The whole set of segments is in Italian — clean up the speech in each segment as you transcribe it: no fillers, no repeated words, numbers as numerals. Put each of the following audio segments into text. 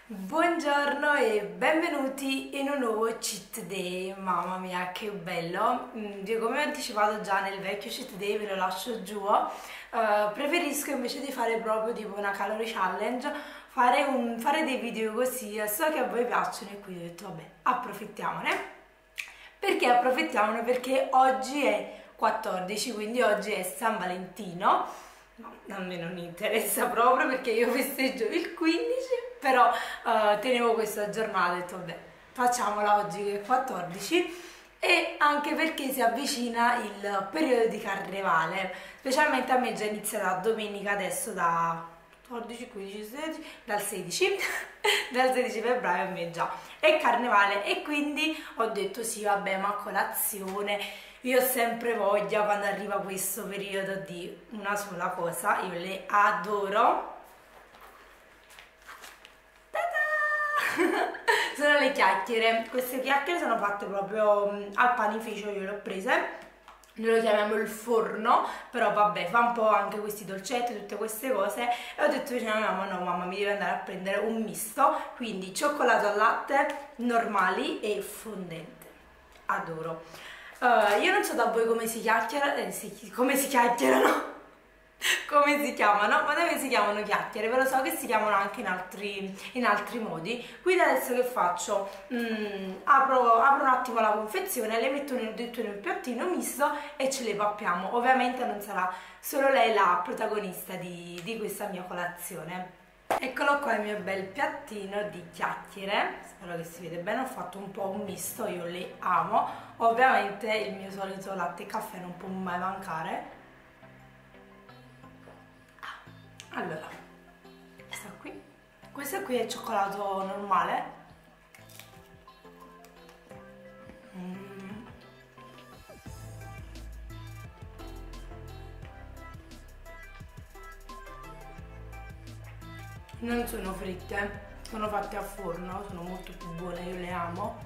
Buongiorno e benvenuti in un nuovo cheat day. Mamma mia, che bello! Come ho anticipato già nel vecchio cheat day, ve lo lascio giù. Preferisco invece di fare proprio tipo una calorie challenge, fare dei video così. So che a voi piacciono e quindi ho detto vabbè, approfittiamone. Perché approfittiamone? Perché oggi è 14, quindi oggi è San Valentino. No, a me non interessa proprio perché io festeggio il 15, però tenevo questa giornata e ho detto vabbè, facciamola oggi che è 14, e anche perché si avvicina il periodo di carnevale, specialmente a me già inizia da domenica adesso, da 14, 15, 16, dal 16 dal 16 febbraio a me già è carnevale, e quindi ho detto sì vabbè, ma colazione, io ho sempre voglia quando arriva questo periodo di una sola cosa, io le adoro. Sono le chiacchiere. Queste chiacchiere sono fatte proprio al panificio, io le ho prese, noi lo chiamiamo il forno, però vabbè, fa un po' anche questi dolcetti, tutte queste cose, e ho detto vicino a mamma, no mamma, mi devi andare a prendere un misto, quindi cioccolato al latte, normali e fondente, adoro. Io non so da voi come si chiacchiera, come si chiacchierano, come si chiamano, ma da me si chiamano chiacchiere, ve lo so che si chiamano anche in altri modi. Quindi adesso che faccio? Apro un attimo la confezione, le metto dentro nel piattino misto e ce le pappiamo. Ovviamente non sarà solo lei la protagonista di questa mia colazione. Eccolo qua il mio bel piattino di chiacchiere, spero che si vede bene, ho fatto un po' un misto, io le amo. Ovviamente il mio solito latte e caffè non può mai mancare. Allora, questo qui è il cioccolato normale. Non sono fritte, sono fatte a forno, sono molto più buone, io le amo.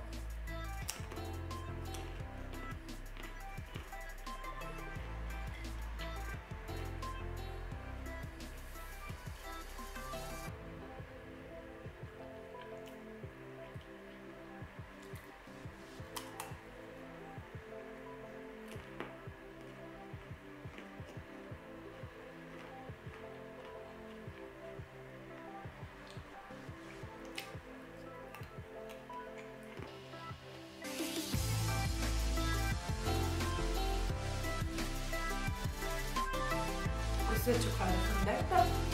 Questo è il cioccolato fondente.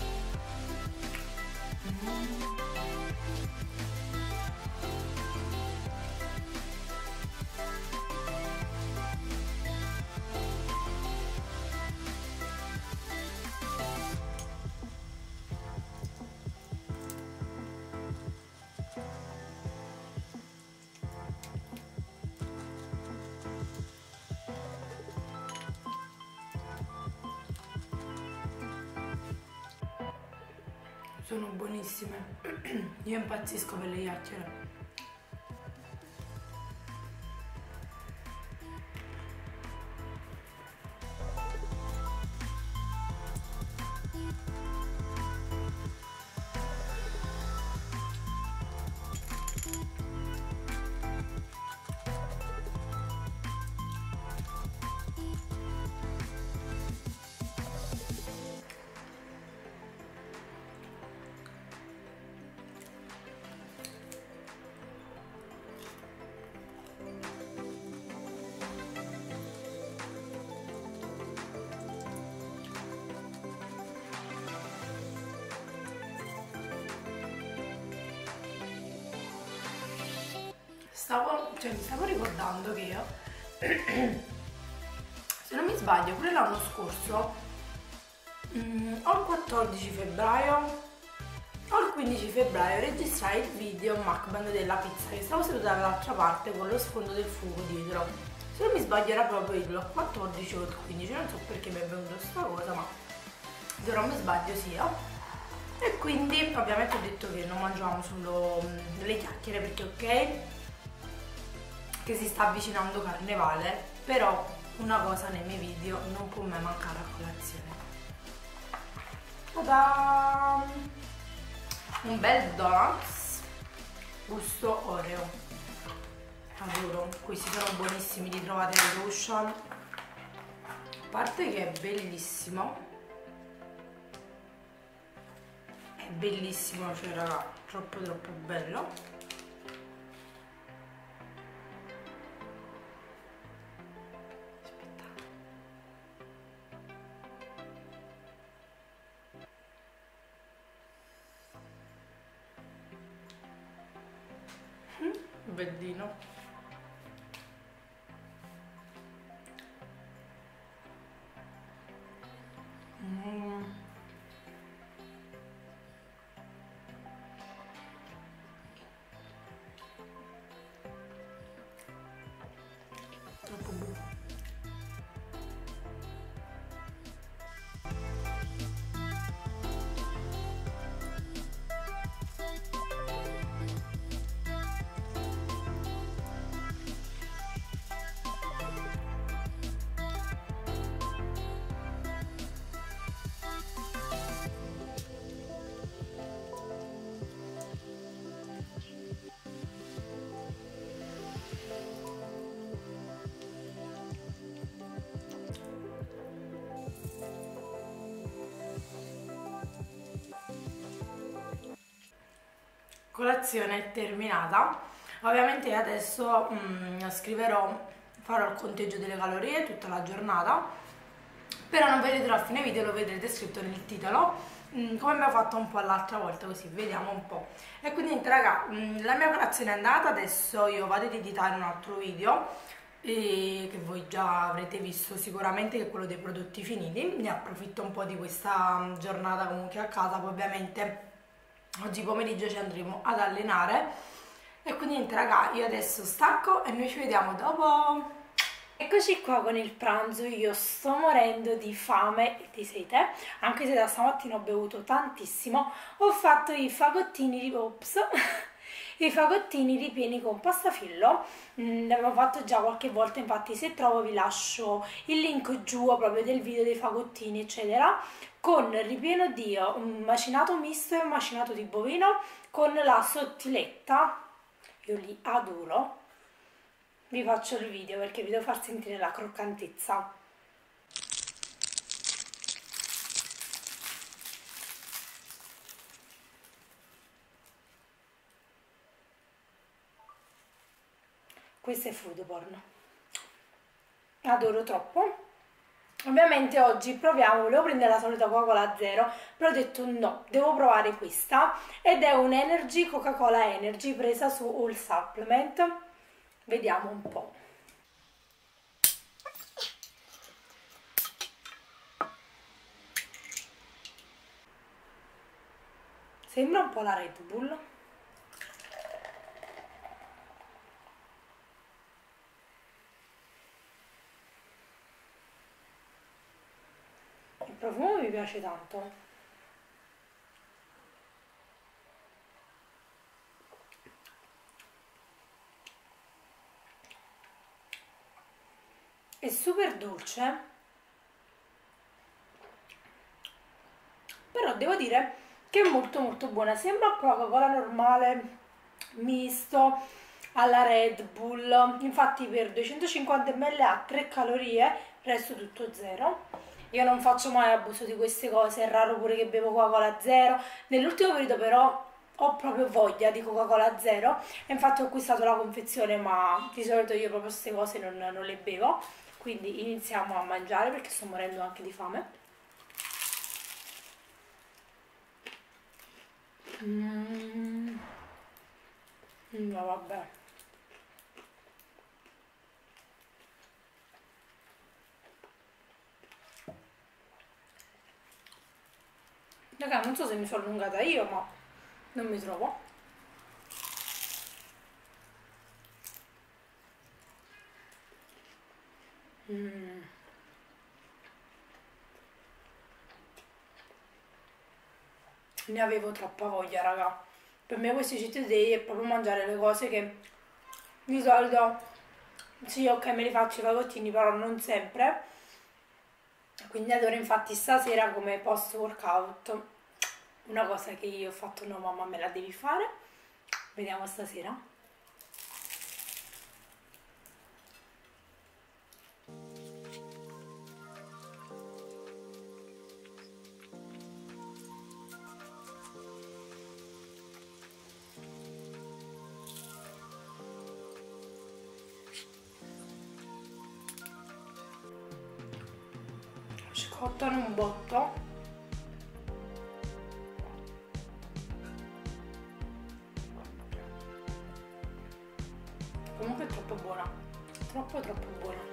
Sono buonissime, io impazzisco per le chiacchiere. Mi stavo ricordando che io, se non mi sbaglio, pure l'anno scorso, o il 14 febbraio o il 15 febbraio registrai il video mukbang della pizza, che stavo seduta dall'altra parte con lo sfondo del fuoco dietro. Se non mi sbaglio era proprio il 14 o il 15, non so perché mi è venuta questa cosa, ma se non mi sbaglio sia. E quindi ovviamente ho detto che non mangiavamo solo le chiacchiere, perché ok che si sta avvicinando carnevale, però una cosa nei miei video non può mai mancare a colazione. Ta-da! un bel donuts gusto Oreo, adoro, questi sono buonissimi, li trovate al Ocean, a parte che è bellissimo, cioè raga, troppo bello. Bellino. Troppo buono. Colazione è terminata, ovviamente adesso farò il conteggio delle calorie tutta la giornata, però non vedrete a fine video, lo vedrete scritto nel titolo, come abbiamo fatto un po' l'altra volta, così vediamo un po'. E quindi niente raga, la mia colazione è andata, adesso io vado ad editare un altro video che voi già avrete visto sicuramente, che è quello dei prodotti finiti. Ne approfitto un po' di questa giornata comunque a casa, poi ovviamente oggi pomeriggio ci andremo ad allenare e quindi niente raga, io adesso stacco e noi ci vediamo dopo. Eccoci qua con il pranzo, io sto morendo di fame e di sete, anche se da stamattina ho bevuto tantissimo. Ho fatto i fagottini di Ops, i fagottini ripieni con pastafillo, l'avevo fatto già qualche volta, infatti se trovo vi lascio il link giù proprio del video dei fagottini eccetera, con ripieno di un macinato misto e un macinato di bovino con la sottiletta, io li adoro. Vi faccio il video perché vi devo far sentire la croccantezza. Questo è food porn, adoro troppo. Ovviamente oggi proviamo, volevo prendere la solita Coca-Cola zero, però ho detto no, devo provare questa, ed è un Energy, Coca-Cola Energy presa su All Supplement. Vediamo un po'. Sembra un po' la Red Bull. Il profumo mi piace tanto. È super dolce, però devo dire che è molto buona. Sembra Coca-Cola normale, misto alla Red Bull. Infatti per 250 ml ha 3 calorie, il resto tutto zero. Io non faccio mai abuso di queste cose, è raro pure che bevo Coca-Cola zero. Nell'ultimo periodo però ho proprio voglia di Coca-Cola zero e infatti ho acquistato la confezione, ma di solito io proprio queste cose non le bevo. Quindi iniziamo a mangiare perché sto morendo anche di fame. No, vabbè. Raga, non so se mi sono allungata io, ma non mi trovo. Ne avevo troppa voglia, raga. Per me questi cheat day è proprio mangiare le cose che di solito sì, ok, me li faccio i fagottini, però non sempre. Quindi adoro, infatti stasera come post workout una cosa che io ho fatto, no mamma me la devi fare, vediamo stasera. Scottano un botto. Comunque è troppo buona, troppo buona.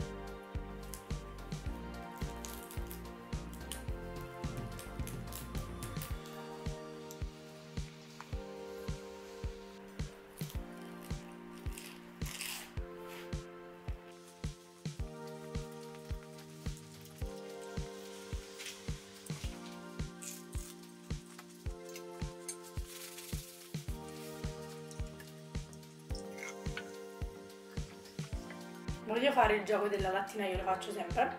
Voglio fare il gioco della lattina, io lo faccio sempre.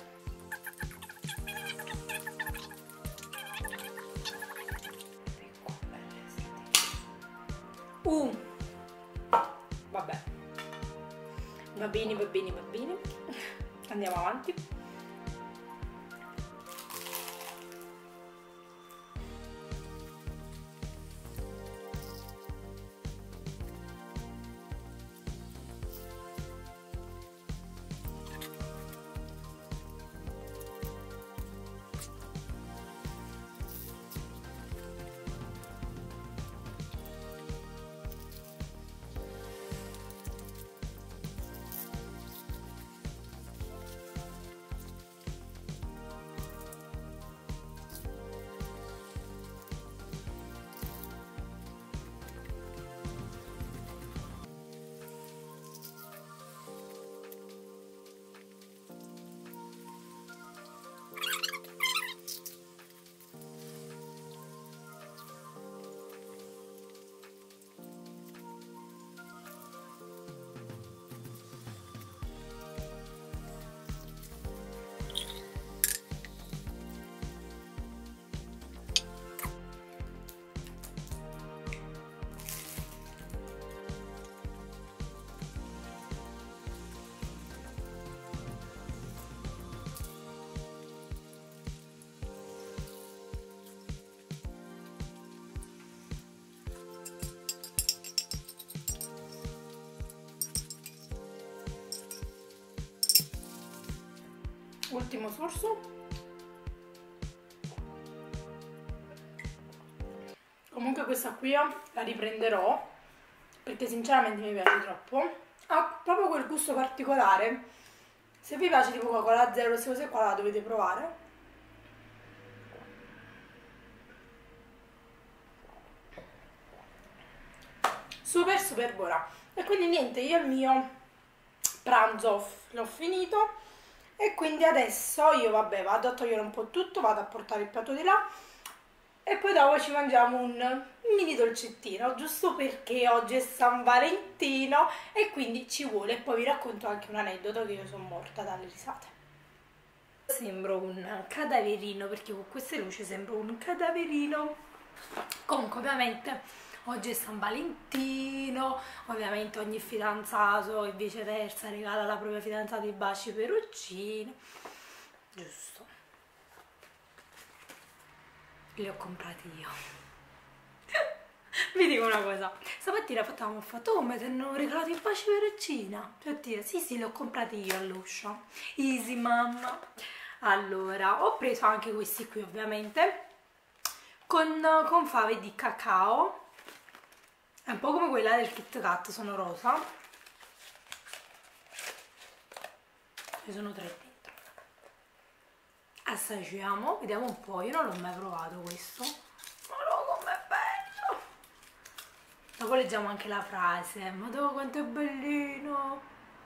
Vabbè. Va bene, va bene, va bene. Andiamo avanti. Ultimo sorso. Comunque questa qui la riprenderò perché sinceramente mi piace troppo. Ha proprio quel gusto particolare. Se vi piace tipo Coca-Cola Zero, queste cose qua la dovete provare. Super buona. E quindi niente, io il mio pranzo l'ho finito. E quindi adesso io vabbè vado a togliere un po' tutto, vado a portare il piatto di là e poi dopo ci mangiamo un mini dolcettino, giusto perché oggi è San Valentino e quindi ci vuole. E poi vi racconto anche un aneddoto che io sono morta dalle risate. Sembro un cadaverino perché con queste luci sembro un cadaverino. Comunque ovviamente oggi è San Valentino, ovviamente ogni fidanzato e viceversa regala alla propria fidanzata i baci peroncini, giusto, li ho comprati io. Vi dico una cosa, stamattina facciamo il fatto come ti hanno regalato i baci peroncina, cioè dire sì li ho comprati io all'uscio, easy mamma. Allora ho preso anche questi qui ovviamente con fave di cacao. È un po' come quella del Kit Kat, sono rosa. Ce ne sono 3 dentro. Assaggiamo, vediamo un po'. Io non l'ho mai provato questo. Ma no, com'è bello! Dopo leggiamo anche la frase. Ma dopo quanto è bellino!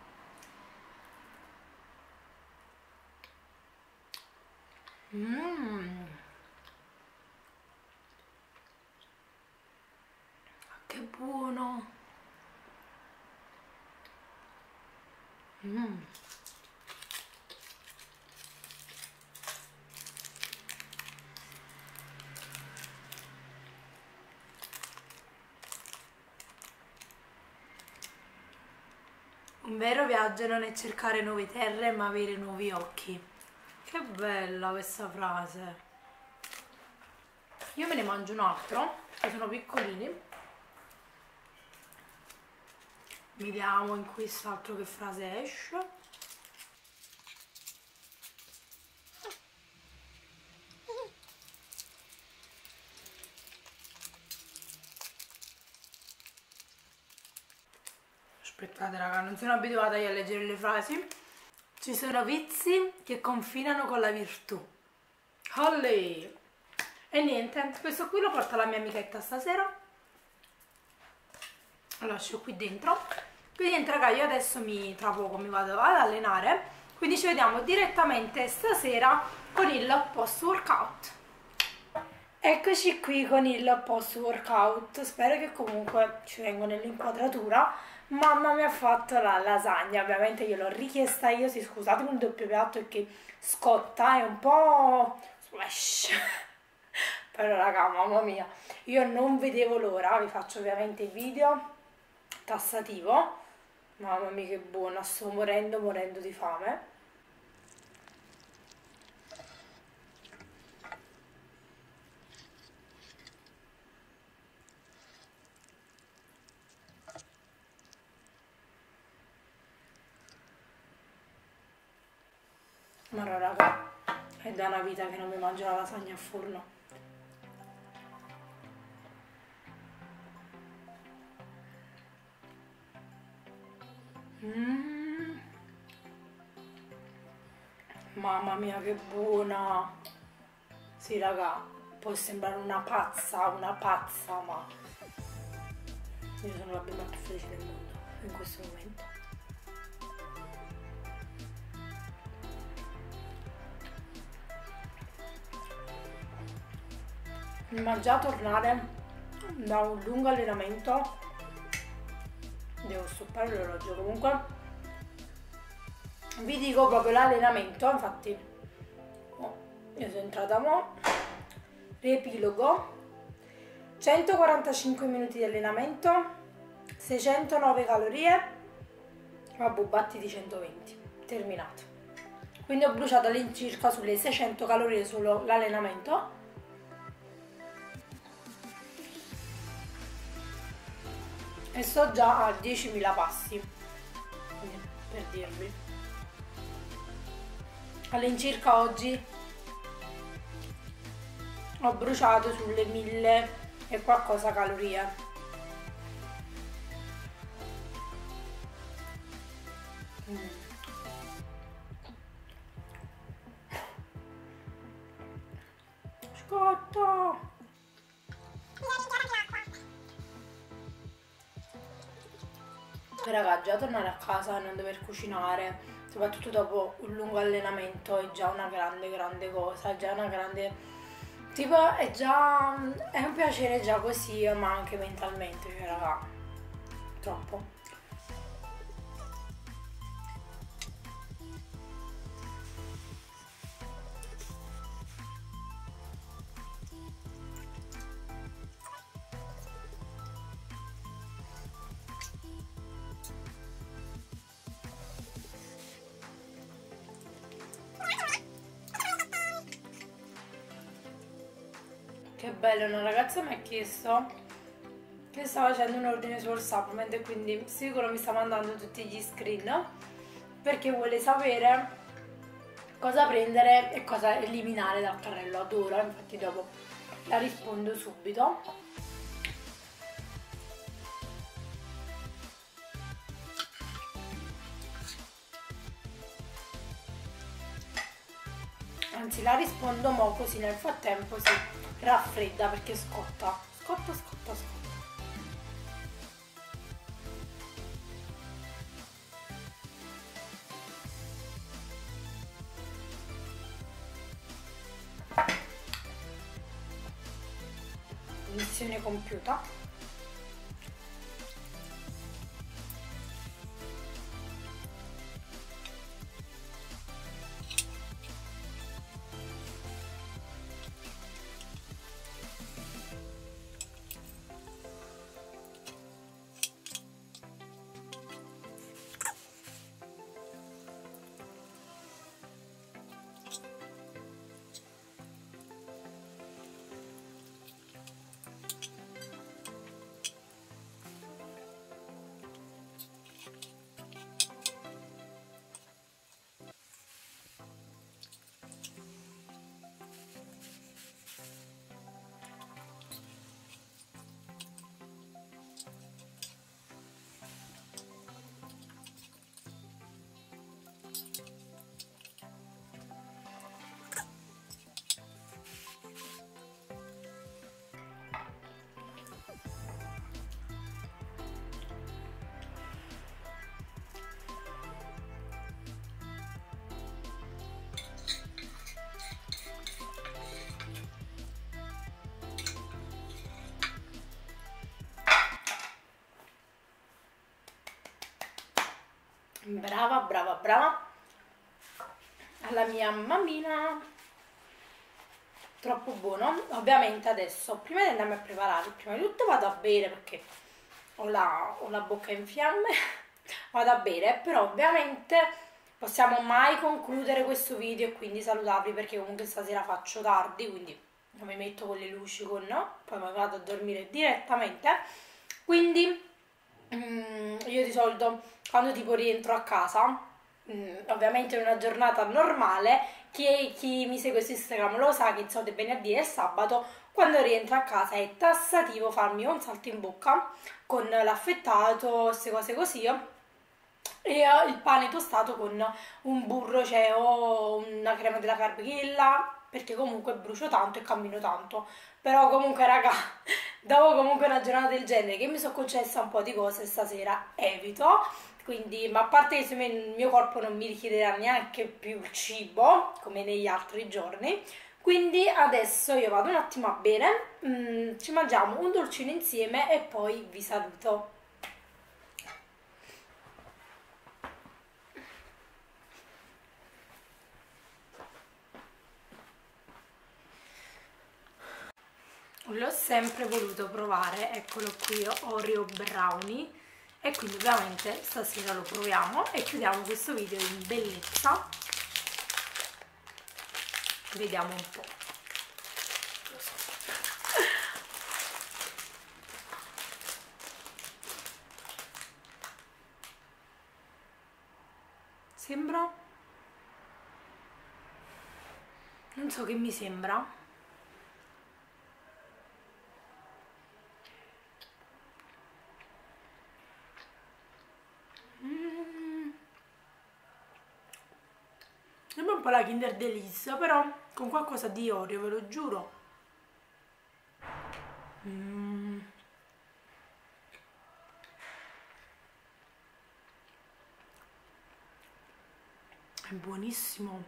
Che buono! Un vero viaggio non è cercare nuove terre, ma avere nuovi occhi. Che bella questa frase. Io me ne mangio un altro, che sono piccolini. Vediamo in quest'altro che frase esce. Aspettate raga, non sono abituata io a leggere le frasi. Ci sono vizi che confinano con la virtù. Olè! E niente, questo qui lo porta la mia amichetta stasera. Lo lascio qui dentro. Quindi niente raga, io adesso tra poco mi vado ad allenare. Quindi ci vediamo direttamente stasera con il post workout. Eccoci qui con il post workout. Spero che comunque ci venga nell'inquadratura. Mamma mi ha fatto la lasagna, ovviamente io l'ho richiesta io, sì scusatemi il doppio piatto perché scotta, è un po' splash. Però raga, mamma mia, io non vedevo l'ora, vi faccio ovviamente il video tassativo. Mamma mia che buona, sto morendo di fame. Ma no, raga, è da una vita che non mi mangio la lasagna a forno. Mamma mia che buona. Sì raga, può sembrare una pazza, ma io sono la bimba più felice del mondo in questo momento. Ma già tornare da un lungo allenamento, devo stoppare l'orologio, comunque vi dico proprio l'allenamento, infatti io sono entrata mo', riepilogo, 145 minuti di allenamento, 609 calorie, vabbè batti di 120, terminato. Quindi ho bruciato all'incirca sulle 600 calorie solo l'allenamento. E sto già a 10.000 passi, per dirvi. All'incirca oggi ho bruciato sulle 1000 e qualcosa calorie. Scotto! Raga, già tornare a casa e non dover cucinare, soprattutto dopo un lungo allenamento, è già una grande cosa, è già una grande, tipo è un piacere già così, ma anche mentalmente, cioè raga, troppo. Che bello, una ragazza mi ha chiesto che stava facendo un ordine su WhatsApp e quindi sicuro mi sta mandando tutti gli screen perché vuole sapere cosa prendere e cosa eliminare dal carrello. Adoro, infatti dopo la rispondo subito. Anzi, la rispondo mo' così nel frattempo si raffredda perché scotta. Scotta. Missione compiuta. Brava, brava, brava. Alla mia mammina. Troppo buono. Ovviamente adesso, prima di andarmi a preparare, prima di tutto vado a bere perché ho la bocca in fiamme. Vado a bere, però ovviamente possiamo mai concludere questo video e quindi salutarvi perché comunque stasera faccio tardi, quindi non mi metto con le luci con no, poi mi vado a dormire direttamente. Quindi io di solito quando tipo rientro a casa, ovviamente in una giornata normale, chi mi segue su Instagram lo sa che il venerdì e il sabato quando rientro a casa è tassativo farmi un salto in bocca con l'affettato, queste cose così e il pane tostato con un burro, cioè o una crema della carbichella perché comunque brucio tanto e cammino tanto, però comunque raga, dopo comunque una giornata del genere che mi sono concessa un po' di cose stasera evito, quindi ma a parte che il mio corpo non mi richiederà neanche più il cibo come negli altri giorni, quindi adesso io vado un attimo a bere, ci mangiamo un dolcino insieme e poi vi saluto. L'ho sempre voluto provare, eccolo qui, Oreo Brownie, e quindi ovviamente stasera lo proviamo e chiudiamo questo video in bellezza. Vediamo un po'. Sembra? Non so che mi sembra. Sembra un po' la Kinder Delice, però con qualcosa di Oreo, ve lo giuro. È buonissimo.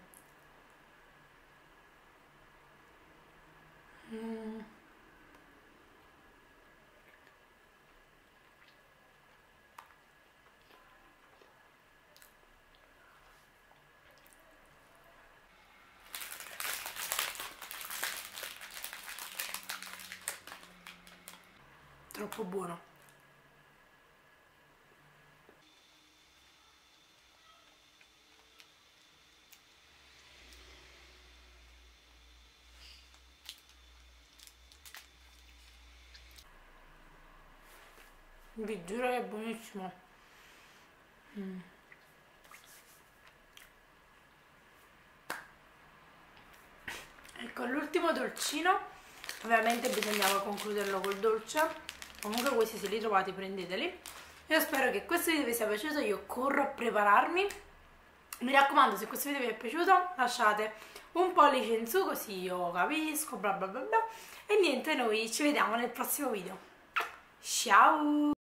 Troppo buono. Vi giuro che è buonissimo. Ecco l'ultimo dolcino, ovviamente bisognava concluderlo col dolce. Comunque questi se li trovate prendeteli. Io spero che questo video vi sia piaciuto, io corro a prepararmi. Mi raccomando, se questo video vi è piaciuto lasciate un pollice in su così io capisco, bla bla bla bla. E niente, noi ci vediamo nel prossimo video. Ciao!